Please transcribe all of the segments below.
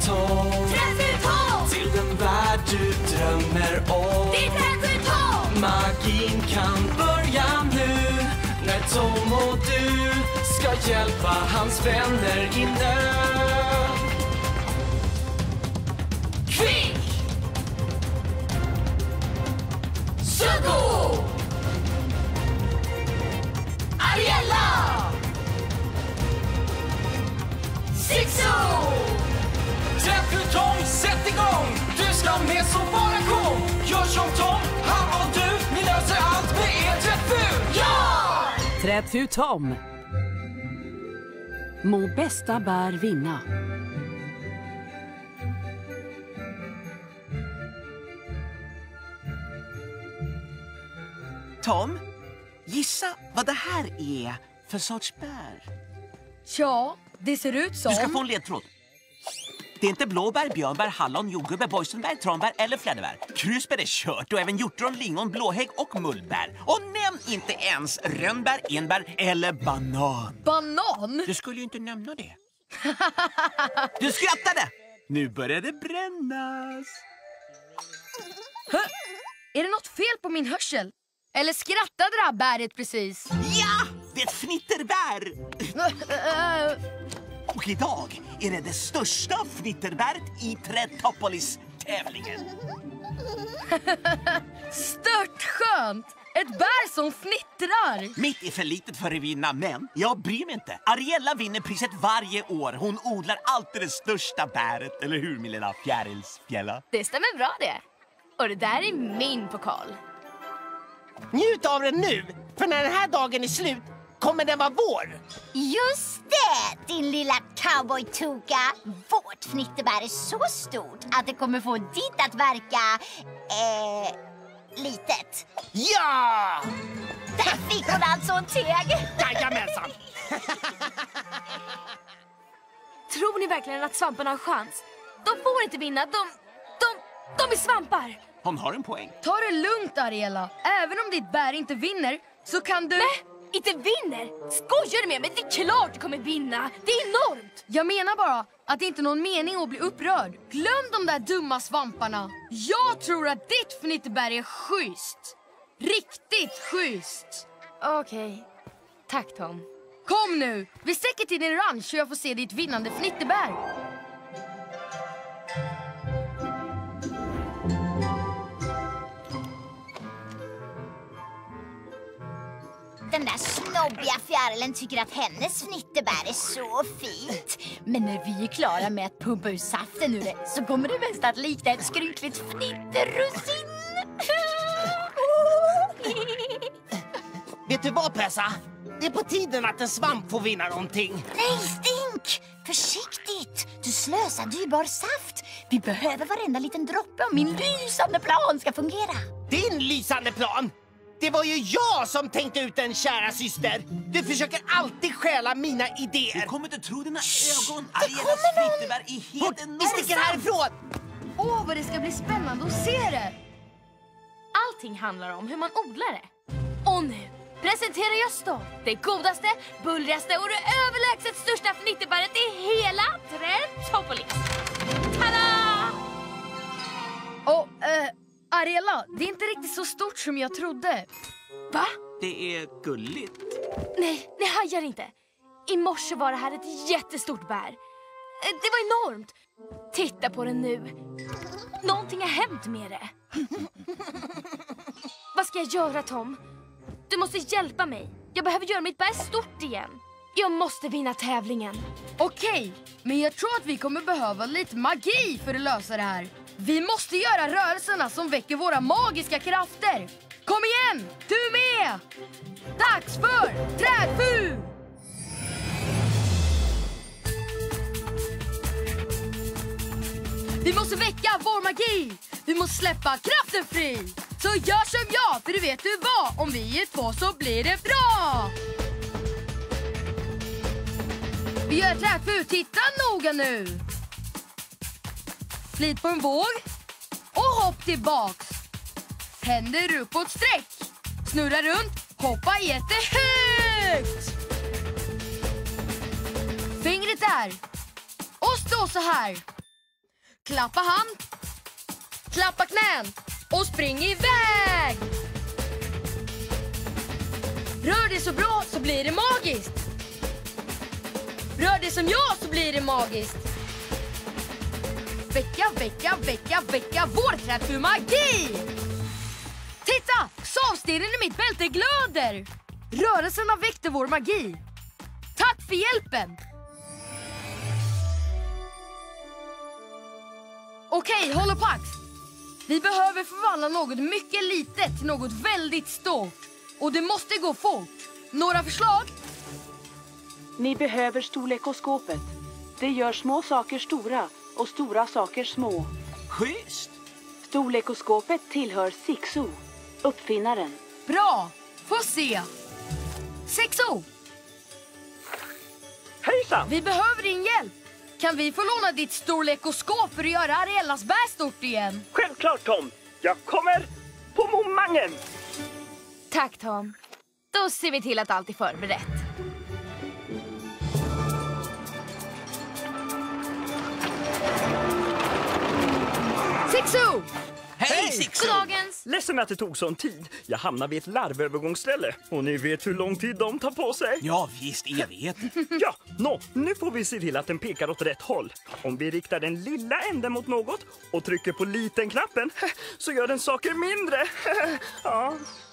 Tom. Trädfru-Tom! Till den värld du drömmer om. Det är Trädfru-Tom! Magin kan börja nu. När Tom och du ska hjälpa hans vänner i nöd. Kvick! Sugo! Ariella! Sixo! Trädfru-Tom, sätt igång! Du ska med så bara kom! Gör som Tom, han och du. Ni löser allt med er trädfru! Ja! Trädfru-Tom. Må bästa bär vinna. Tom, gissa vad det här är för sorts bär. Ja, det ser ut som... Du ska få en ledtråd. Det är inte blåbär, björnbär, hallon, jordgubbe, boysenbär, tranbär eller fläderbär. Krusbär är kört och även hjortron, lingon, blåhägg och mullbär. Och nämn inte ens rönnbär, enbär eller banan. Banan? Du skulle ju inte nämna det. Du skrattade! Nu börjar det brännas. Är det något fel på min hörsel? Eller skrattade det här bäret precis? Ja, det är ett fnitterbär. Och idag är det största fnitterbäret i Trädtopolis-tävlingen. Stört skönt! Ett bär som fnittrar! Mitt är för litet för att vinna, men jag bryr mig inte. Ariella vinner priset varje år. Hon odlar alltid det största bäret, eller hur min lilla fjärilsfjälla? Det stämmer bra det. Och det där är min pokal. Njut av den nu, för när den här dagen är slut kommer den vara vår. Just det, din lilla cowboy-toka. Vårt fnitterbär är så stort att det kommer få ditt att verka... litet. Ja! Där fick hon alltså en teg. Jajamensan! Tror ni verkligen att svamparna har chans? De får inte vinna, de är svampar. Hon har en poäng. Ta det lugnt, Ariella. Även om ditt bär inte vinner så kan du... Nej, inte vinner. Skojar du med mig? Det är klart du kommer vinna. Det är enormt. Jag menar bara att det inte är någon mening att bli upprörd. Glöm de där dumma svamparna. Jag tror att ditt fnitterbär är schysst. Riktigt schysst. Okej. Tack, Tom. Kom nu, vi sträcker till din ranch så jag får se ditt vinnande fnitterbär. Den där snobbiga fjärilen tycker att hennes fnitterbär är så fint. Men när vi är klara med att pumpa ur saften ur det så kommer det mest att likna ett skrynkligt fnitterrussin. Vet du vad, Pessa? Det är på tiden att en svamp får vinna någonting. Nej, Stink! Försiktigt! Du slösar dyrbar saft. Vi behöver varenda liten droppe om min lysande plan ska fungera. Din lysande plan! Det var ju jag som tänkte ut den, kära syster. Du försöker alltid stjäla mina idéer. Du kommer inte tro dina ögon. Ariellas fnitterbär är helt enormt. Vi sticker härifrån! Åh, vad det ska bli spännande att se det. Allting handlar om hur man odlar det. Och nu presenterar jag stolt det godaste, bullrigaste och det överlägset största fnitterbäret i hela Trädtopolis. Tada! Och, Ariella, det är inte riktigt så stort som jag trodde. Va? Det är gulligt. Nej, ni hajar inte. I morse var det här ett jättestort bär. Det var enormt. Titta på det nu. Någonting har hänt med det. Vad ska jag göra, Tom? Du måste hjälpa mig. Jag behöver göra mitt bär stort igen. Jag måste vinna tävlingen. Okej, men jag tror att vi kommer behöva lite magi för att lösa det här. Vi måste göra rörelserna som väcker våra magiska krafter. Kom igen, du med! Dags för Trädfru! Vi måste väcka vår magi. Vi måste släppa kraften fri. Så gör som jag, för du vet du vad. Om vi är två så blir det bra. Vi gör Trädfru, titta noga nu. Flit på en våg. Och hopp tillbaks. Händer uppåt, sträck. Snurra runt, hoppa jättehögt. Fingret där. Och stå så här. Klappa hand. Klappa knän. Och spring iväg! Rör dig så bra så blir det magiskt. Rör dig som jag så blir det magiskt. Väcka, väcka, väcka, väcka vårträd för magi! Titta! Savstenen i mitt bälte glöder! Rörelserna väckte vår magi. Tack för hjälpen! Okej, håll och pax. Vi behöver förvandla något mycket litet till något väldigt stort. Och det måste gå fort. Några förslag? Ni behöver storlekoskopet. Det gör små saker stora och stora saker små. Schysst! Storlekoskopet tillhör Sixo, uppfinnaren. Bra! Få se. Sexo! Hejsan! Vi behöver din hjälp. Kan vi få låna ditt storlekoskop för att göra Ariellas bär stort igen? Självklart, Tom. Jag kommer på momangen. Tack, Tom. Då ser vi till att allt är förberett. Sixo! Hej, Sixo! Goddagens! Ledsen att det tog sån tid. Jag hamnade vid ett larvövergångsställe. Och ni vet hur lång tid de tar på sig. Ja, visst, jag vet. Ja, nu får vi se till att den pekar åt rätt håll. Om vi riktar den lilla änden mot något och trycker på liten-knappen så gör den saker mindre. Ja.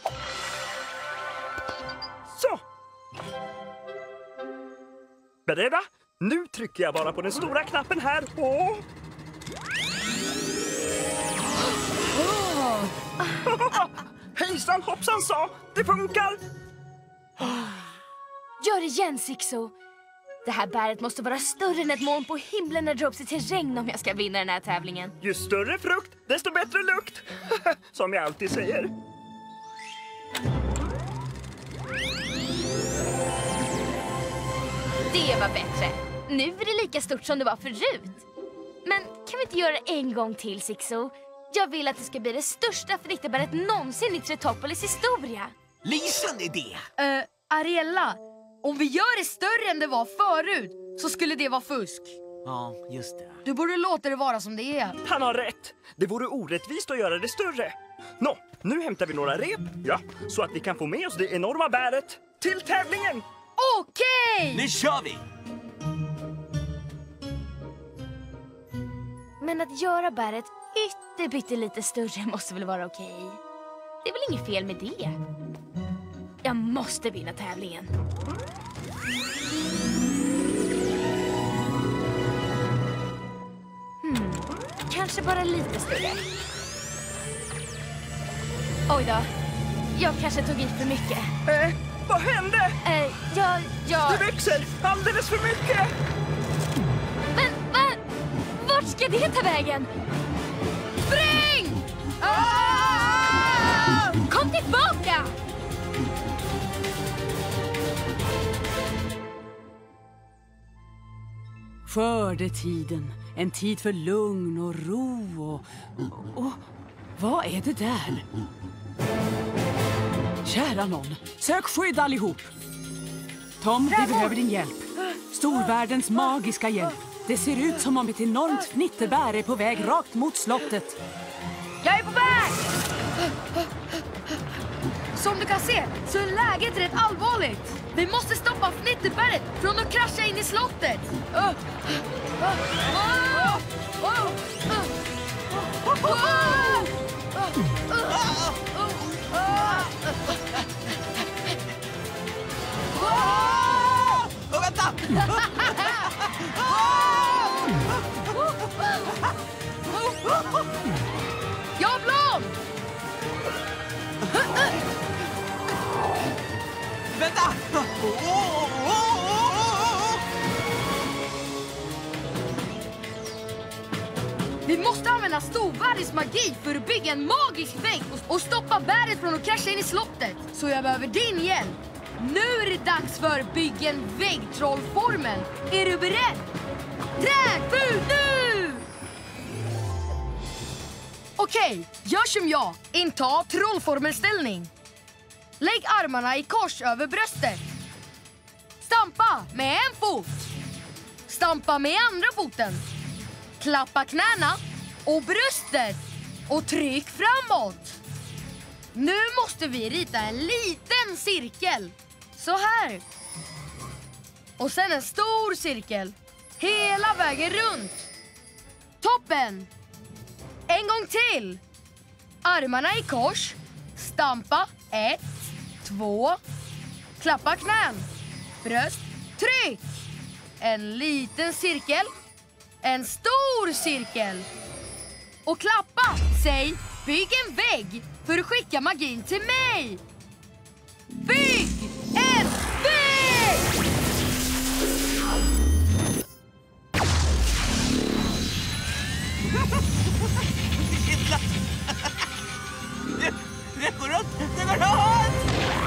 Så. Beredda? Nu trycker jag bara på den stora knappen här och... Hejsan hoppsan sa, det funkar! Gör det igen, Sixo. Det här bäret måste vara större än ett moln på himlen när det drar upp sig till regn om jag ska vinna den här tävlingen. Ju större frukt, desto bättre lukt. Som jag alltid säger. Det var bättre. Nu är det lika stort som det var förut. Men kan vi inte göra det en gång till, Sixo? Jag vill att det ska bli det största fnittebäret någonsin i Tretopolis historia. Lysande idé! Ariella, om vi gör det större än det var förut så skulle det vara fusk. Ja, just det. Du borde låta det vara som det är. Han har rätt. Det vore orättvist att göra det större. Nu hämtar vi några rep, så att vi kan få med oss det enorma bäret till tävlingen. Okej! Nu kör vi! Men att göra bäret lite större måste väl vara okej. Det är väl inget fel med det. Jag måste vinna tävlingen. Kanske bara lite större. Oj då. Jag kanske tog i för mycket. Vad hände? Jag... Det växer alldeles för mycket. Men, vart ska det ta vägen? Spring! Kom tillbaka! Skördetiden, en tid för lugn och ro och vad är det där? Kära någon, sök skydd allihop. Tom, vi behöver din hjälp. Storvärldens magiska hjälp. Det ser ut som om ett enormt fnitterbär är på väg rakt mot slottet. Jag är på väg! Som du kan se så är läget rätt allvarligt. Vi måste stoppa fnitterbäret från att krascha in i slottet. Vänta! Jag har blom! Vänta! Vi måste använda storvärldens magi för att bygga en magisk vägg och stoppa bäret från att krascha in i slottet. Så jag behöver din hjälp. Nu är det dags för bygga en väggtrollformel. Är du beredd? Träfut nu! Okej, gör som jag. Inta trollformelställning. Lägg armarna i kors över bröstet. Stampa med en fot. Stampa med andra foten. Klappa knäna och bröstet och tryck framåt. Nu måste vi rita en liten cirkel. Så här. Och sen en stor cirkel. Hela vägen runt. Toppen! En gång till. Armarna i kors. Stampa. 1, 2. Klappa knän. Bröst. Tryck. En liten cirkel. En stor cirkel. Och klappa. Säg, bygg en vägg för att skicka magin till mig. Bygg en vägg! Det går runt! Det går runt!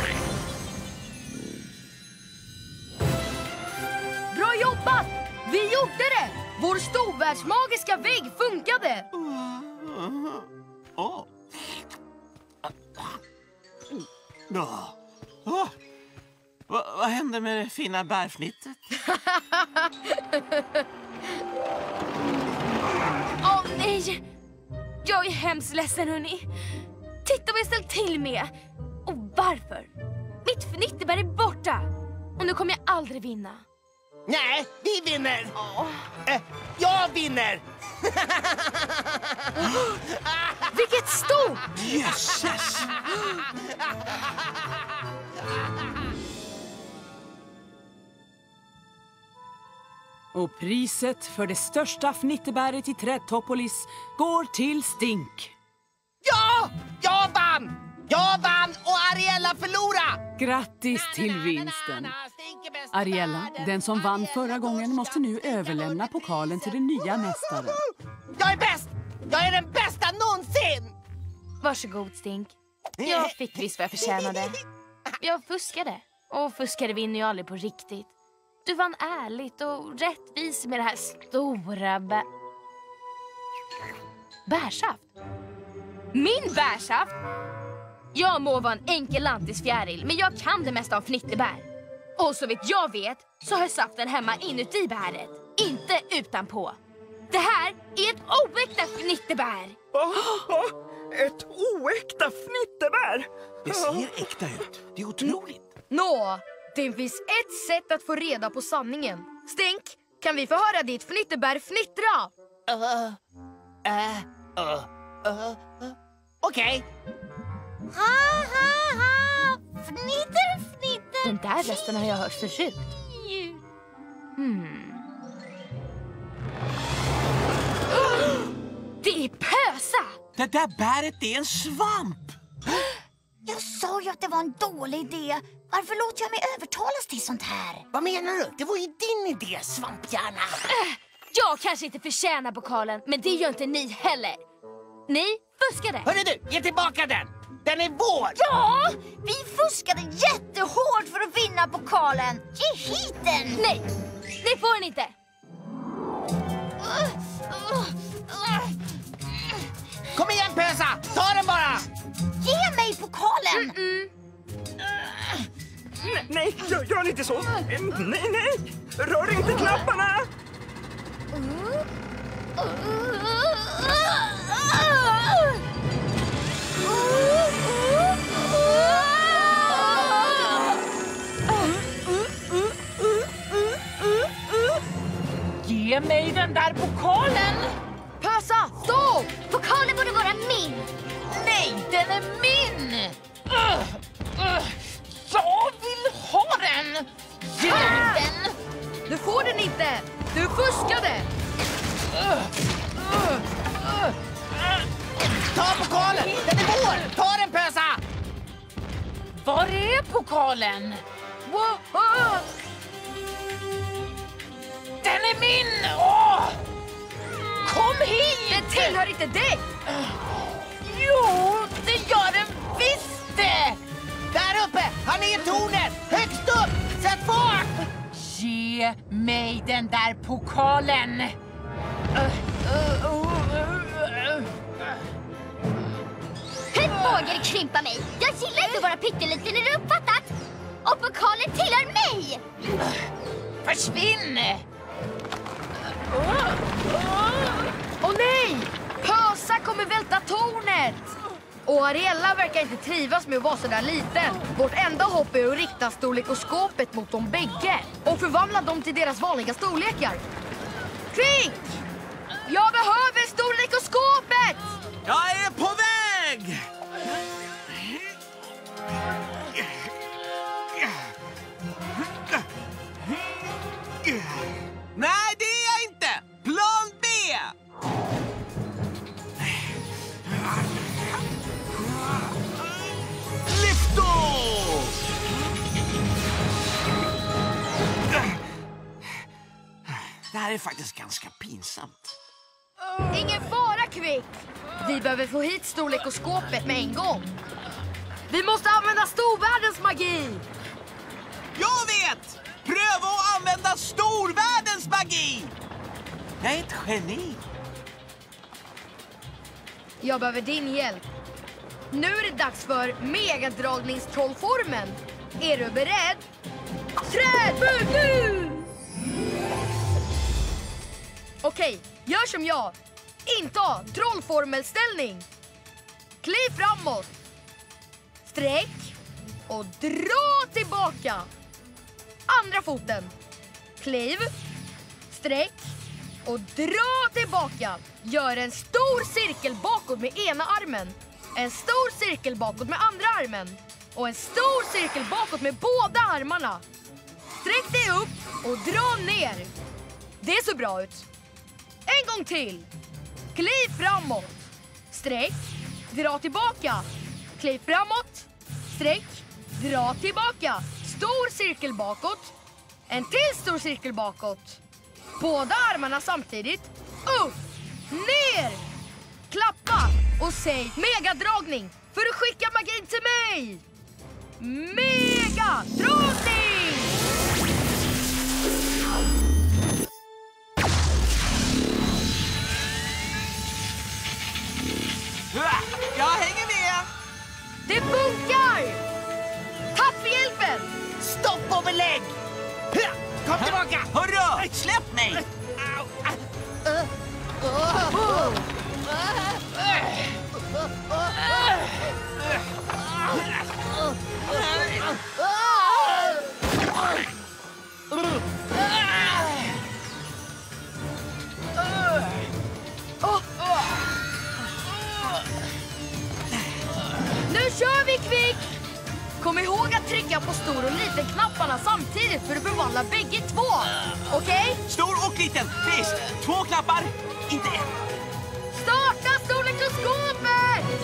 Bra jobbat! Vi gjorde det! Vår storvärldsmagiska vägg funkade! Åh. Vad hände med det fina bärfnittet? Åh nej! Jag är hemskt ledsen, hörni. Titta vad jag ställt till med. Och varför? Mitt fnittebär är borta. Och nu kommer jag aldrig vinna. Nej, vi vinner! Jag vinner! Vilket stort! Jösses! Och priset för det största fnittebäret i Trädtopolis går till Stink. Ja! Jag vann! Jag vann och Ariella förlorade! Grattis till vinsten. Ariella, den som vann förra gången, måste nu överlämna pokalen till den nya mästaren. Jag är bäst! Jag är den bästa någonsin! Varsågod, Stink. Jag fick visst vad jag förtjänade. Jag fuskade. Och fuskade vinner ju aldrig på riktigt. Du vann ärligt och rättvis med det här stora bärsaft. Min bärsaft? Jag må vara en enkel lantisfjäril, men jag kan det mesta av fnittebär. Och så vet jag så har saften hemma inuti bäret, inte utanpå. Det här är ett oäkta fnittebär. Ett oäkta fnittebär! Det ser äkta ut. Det är otroligt. Nå, det finns ett sätt att få reda på sanningen. Stink, kan vi få höra ditt fnittebär fnittra? Okej. Ha, ha, ha. Fnitter, fnitter. Den där rösten har jag hört förut. Det är Pösa! Det där bäret är en svamp. Jag sa ju att det var en dålig idé. Varför låter jag mig övertalas till sånt här? Vad menar du? Det var ju din idé, svamphjärna. Jag kanske inte förtjänar pokalen, men det gör inte ni heller. Ni fuskade. Hörru du, ge tillbaka den. Den är vår. Ja, vi fuskade jättehårt för att vinna pokalen. Ge hit den. Nej, det får ni inte. Kom igen, Pösa. Ta den bara. Ge mig pokalen. Nej, gör inte så. Nej. Rör inte knapparna. Ge mig den där pokalen! Pösa, stå! Pokalen borde vara min. Nej, den är min! Jag vill ha den! Ge den! Du får den inte! Du fuskade! Ta pokalen. Den är vår. Ta den, Pösa. Var är pokalen? Den är min! Åh! Kom hit! Den tillhör inte dig! Jo, det gör den visst det! Där uppe! Han är i tornet! Högst upp! Sätt fart! Ge mig den där pokalen! Hur vågar du krympa mig? Jag gillar inte att vara pytteliten, är du uppfattat? Och pokalen tillhör mig! Försvinn! Åh nej! Pösa kommer välta tornet! Och Ariella verkar inte trivas med att vara så där liten. Vårt enda hopp är att rikta storlekoskopet mot dem bägge och förvandla dem till deras vanliga storlekar. Quick! Jag behöver storlekoskopet! Jag är på väg! Nej, det är jag inte! Plan B! Lyftoff! Det här är faktiskt ganska pinsamt. Ingen fara, Quick! Vi behöver få hit storlekoskopet med en gång. Vi måste använda storvärldens magi! Jag vet! Pröva att använda storvärldens magi! Jag är ett geni. Jag behöver din hjälp. Nu är det dags för megadragningstrollformen. Är du beredd? Träd nu! Okej, gör som jag. Inta trollformelställning. Kliv framåt. Sträck och dra tillbaka. Andra foten. Kliv. Sträck och dra tillbaka. Gör en stor cirkel bakåt med ena armen. En stor cirkel bakåt med andra armen. Och en stor cirkel bakåt med båda armarna. Sträck dig upp och dra ner. Det ser bra ut. En gång till. Kliv framåt. Sträck. Dra tillbaka. Kliv framåt. Sträck. Dra tillbaka. Stor cirkel bakåt. En till stor cirkel bakåt. Båda armarna samtidigt. Upp. Ner. Klappa och säg megadragning för att skicka magin till mig. Megadragning! Jag hänger med! Det funkar! Tack för hjälpen! Stopp och belägg! Kom tillbaka! Hurra! Släpp mig! Nu kör vi, Quick! Kom ihåg att trycka på stor och liten knapparna samtidigt för att förvandla bägge två. Okej? Stor och liten, visst. 2 knappar, inte en. Starta storlekoskopet!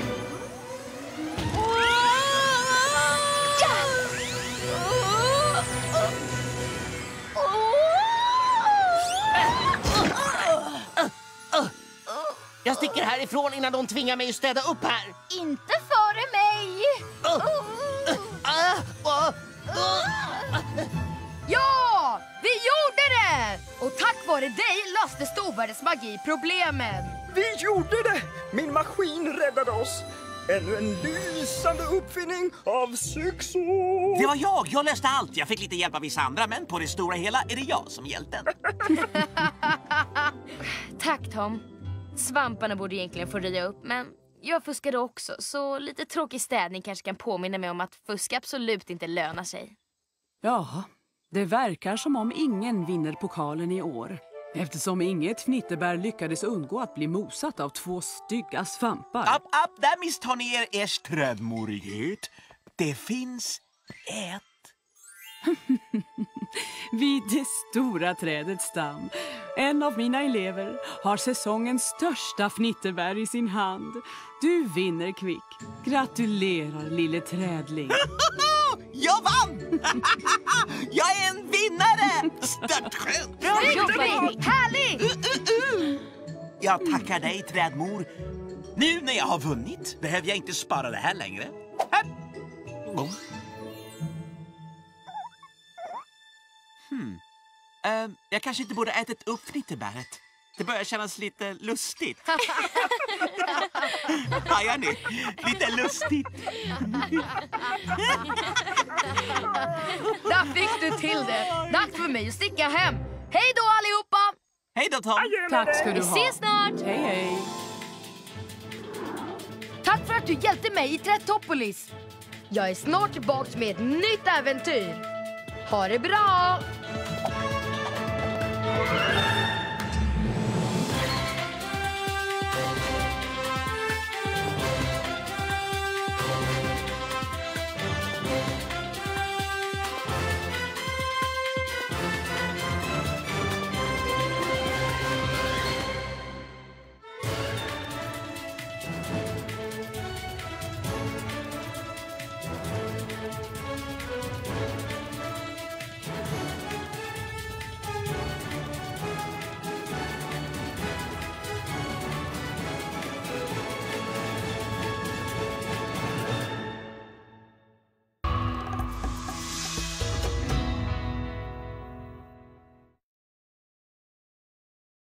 Jag sticker härifrån innan de tvingar mig att städa upp här. Inte före mig! Ja! Vi gjorde det! Och tack vare dig löste storvärldens magi problemen. Vi gjorde det! Min maskin räddade oss. Ännu en lysande uppfinning av succé! Det var jag! Jag löste allt. Jag fick lite hjälp av vissa andra, men på det stora hela är det jag som hjälten. Tack, Tom. Svamparna borde egentligen få röja upp, men jag fuskade också. Så lite tråkig städning kanske kan påminna mig om att fusk absolut inte lönar sig. Ja, det verkar som om ingen vinner pokalen i år. Eftersom inget fnitterbär lyckades undgå att bli mosat av 2 stygga svampar. App, där misstar ni er trädmorighet. Det finns ett. Vid det stora trädets stam. En av mina elever har säsongens största fnitterbär i sin hand. Du vinner, Quick. Gratulerar, lille trädling. Jag vann! Jag är en vinnare! Störtskönt! Bra jobbat! Härligt! Jag tackar dig, trädmor. Nu när jag har vunnit behöver jag inte spara det här längre. Här. Jag kanske inte borde ätit upp fnitterbäret. Det börjar kännas lite lustigt. Hajar ni? Lite lustigt. Där fick du till det. Dags för mig att sticka hem. Hej då allihopa! Hej då, Tom. Adjö med Tack ska dig. du Vi ha. ses snart! Hej, hej. Tack för att du hjälpte mig i Trätopolis. Jag är snart tillbaka med ett nytt äventyr. Ha det bra!